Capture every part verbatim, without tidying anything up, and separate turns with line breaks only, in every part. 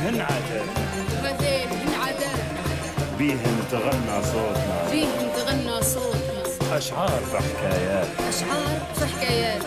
هن عادات
هذين هن عادات
بيهن تغنى صوتنا
بيهن تغنى صوتنا
أشعار فحكايات
أشعار فحكايات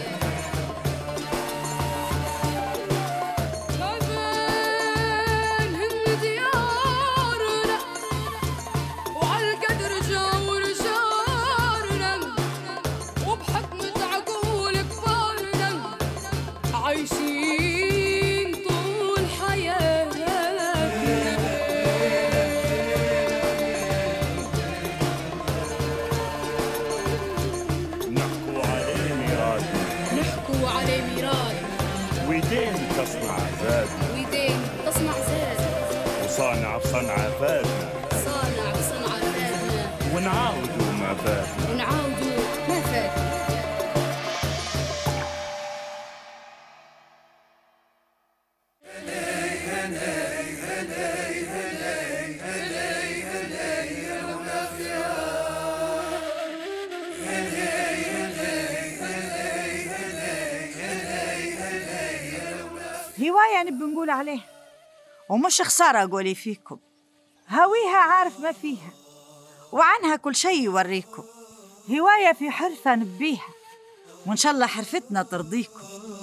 ويدين تصنع زاد
ويدين تصنع زاد
وصانع بصنعة فاتنا
صانع بصنعة فاتنا
ونعاودوا ما فاتنا
ونعاودوا ما فاتنا.
هواية نبي نقول عليه ومش خسارة أقولي فيكم، هويها عارف ما فيها وعنها كل شيء يوريكم. هواية في حرفة نبيها وإن شاء الله حرفتنا ترضيكم.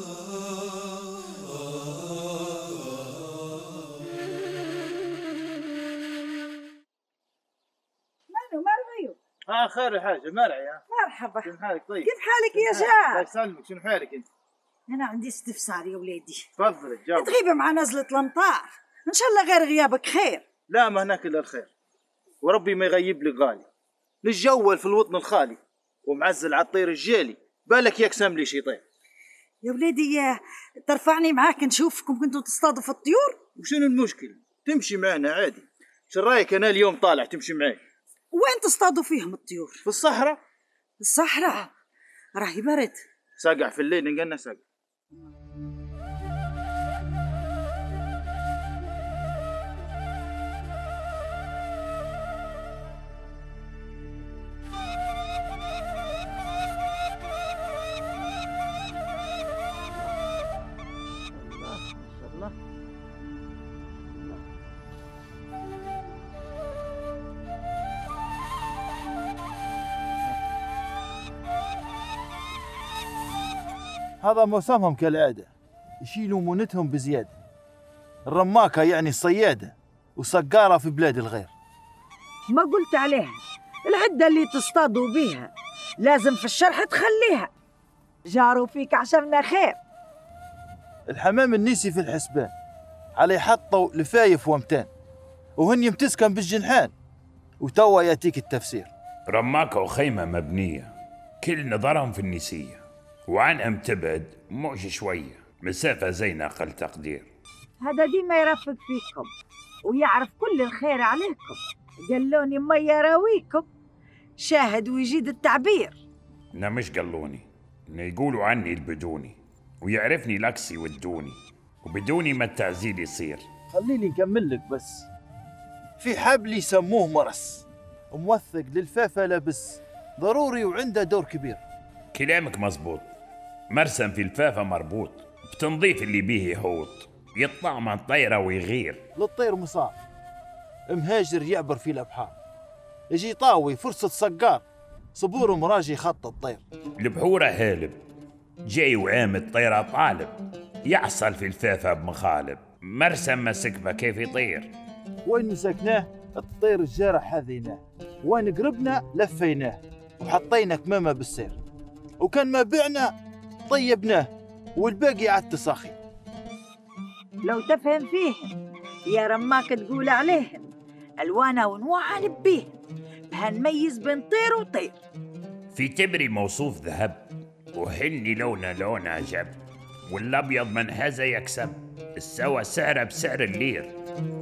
مانو مرغيو
اه خير يا حاجة مرعي.
مرحبا،
شنو حالك؟ طيب
كيف حالك يا
الله
جار؟
يسلمك. شنو حالك انت؟
أنا عندي استفسار يا وليدي.
تفضلي جاوب.
تغيبي مع نزلة الأمطار، إن شاء الله غير غيابك خير.
لا ما هناك الا الخير وربي ما يغيب لي غالي. نتجول في الوطن الخالي ومعزل على الطير الجالي، بالك يقسم لي شي طير.
يا وليدي ترفعني معاك نشوفكم كنتوا تصطادوا في الطيور.
وشنو المشكلة؟ تمشي معنا عادي. شو رايك انا اليوم طالع تمشي معي؟
وين تصطادوا فيهم الطيور؟
في الصحراء.
الصحراء راهي برد.
ساقع في الليل نقلنا ساقع. هذا موسمهم كالعادة، يشيلوا مونتهم بزيادة. الرماكة يعني الصيادة وسقارة في بلاد الغير.
ما قلت عليها العدة اللي تصطادوا بيها لازم في الشرح تخليها. جاروا فيك عشمنا خير.
الحمام النيسي في الحسبان علي حطوا لفايف ومتان وهن يمتسكن بالجنحان، وتوا ياتيك التفسير.
رماكة وخيمة مبنية كل نظرهم في النسية، وعنهم تبعد مش شوية مسافة زينة أقل تقدير.
هذا ديما يرفق فيكم ويعرف كل الخير عليكم. قالوني ما يراويكم شاهد ويجيد التعبير.
نا مش قالوني، إن يقولوا عني البدوني ويعرفني لكسي ودوني، وبدوني ما التعزيل يصير.
خليني نكمل لك بس. في حبل يسموه مرس موثق للفافة لبس، ضروري وعنده دور كبير.
كلامك مزبوط، مرسم في الفافة مربوط بتنظيف اللي بيه يهوط، يطلع من طيرة ويغير.
للطير مصاب مهاجر يعبر في الأبحار، يجي طاوي فرصة صقار صبور مراجي خط الطير.
البحورة هالب جاي وعامد طيرة طالب، يعصل في الفافة بمخالب، مرسم مسكبه كيف يطير.
وين مسكناه الطير الجارح هذيناه، وين قربنا لفيناه وحطينا كمامة بالسير، وكان ما بعنا طيبناه والباقي عاد تصاخي.
لو تفهم فيهم يا رماك تقول عليهم ألوانها ونوعها نبيهم، بهنميز بين طير وطير.
في تبري موصوف ذهب وهني لونه لون عجب، والأبيض من هذا يكسب السوا سعره بسعر اللير.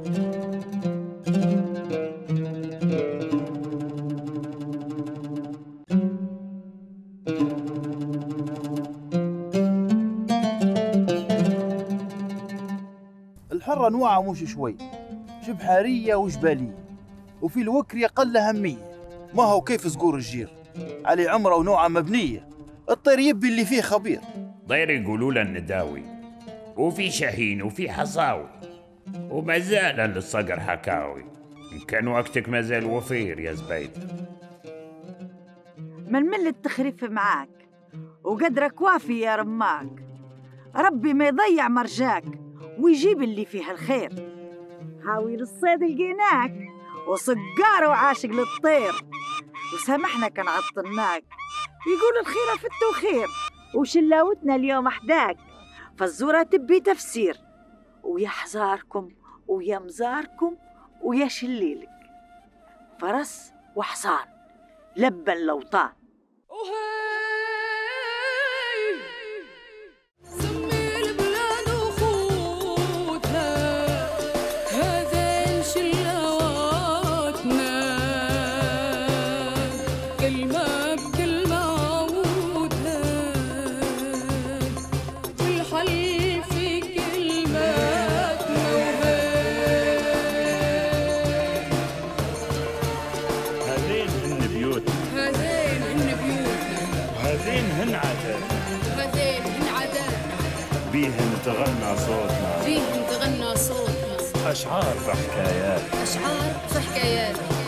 الحرة أنواعها مش شوي، شبحارية وجبالية، وفي الوكرية قل أهمية. ما هو كيف صقور الجير علي عمره ونوعها مبنية، الطير يبي اللي فيه خبير.
طير يقولوا له النداوي، وفي شاهين وفي حصاوي، وما زال للصقر حكاوي، إن كان وقتك ما زال وفير يا زبيد.
من مل التخريف معاك وقدرك وافي يا رماك، ربي ما يضيع مرجاك ويجيب اللي فيه الخير. هاوي للصيد لقيناك وصقار وعاشق للطير، وسامحنا كان عطلناك، يقول الخيرة في التوخير، وشلاوتنا اليوم أحداك، فالزورة تبي تفسير، ويا حزاركم ويا مزاركم ويا شليلك، فرس وحصان لبا لوطان.
بيهن تغنى صوتنا
بيهن تغنى صوتنا
أشعار في حكايات
أشعار في حكايات